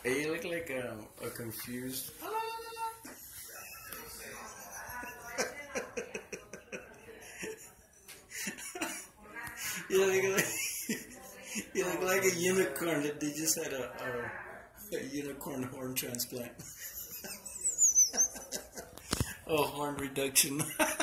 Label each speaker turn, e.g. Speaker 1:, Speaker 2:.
Speaker 1: Hey, you look like a confused. You look like you look like a unicorn that they just had a unicorn horn transplant. Oh, horn reduction.